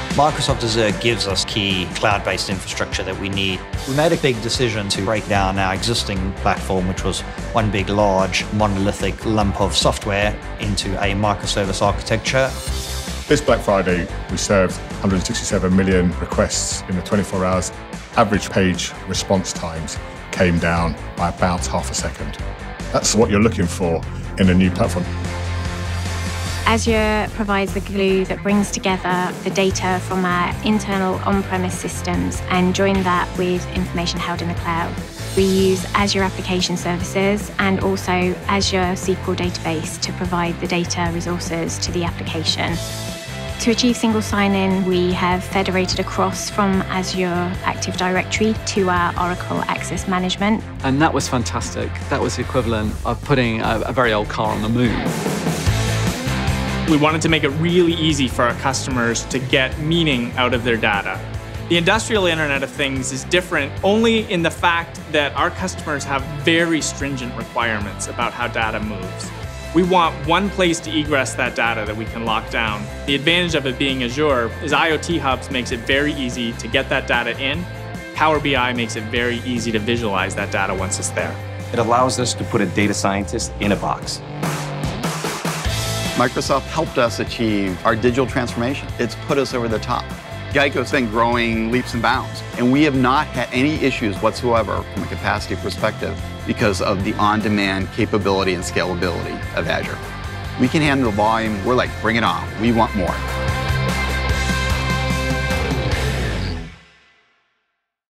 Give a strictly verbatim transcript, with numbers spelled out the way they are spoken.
Microsoft Azure gives us key cloud-based infrastructure that we need. We made a big decision to break down our existing platform, which was one big, large, monolithic lump of software, into a microservice architecture. This Black Friday, we served one hundred sixty-seven million requests in the twenty-four hours. Average page response times came down by about half a second. That's what you're looking for in a new platform. Azure provides the glue that brings together the data from our internal on-premise systems and join that with information held in the cloud. We use Azure Application Services and also Azure S Q L database to provide the data resources to the application. To achieve single sign-in, we have federated across from Azure Active Directory to our Oracle Access Management. And that was fantastic. That was the equivalent of putting a, a very old car on the moon. We wanted to make it really easy for our customers to get meaning out of their data. The industrial Internet of Things is different only in the fact that our customers have very stringent requirements about how data moves. We want one place to egress that data that we can lock down. The advantage of it being Azure is IoT Hubs makes it very easy to get that data in. Power B I makes it very easy to visualize that data once it's there. It allows us to put a data scientist in a box. Microsoft helped us achieve our digital transformation. It's put us over the top. GEICO's been growing leaps and bounds, and we have not had any issues whatsoever from a capacity perspective because of the on-demand capability and scalability of Azure. We can handle the volume. We're like, bring it on. We want more.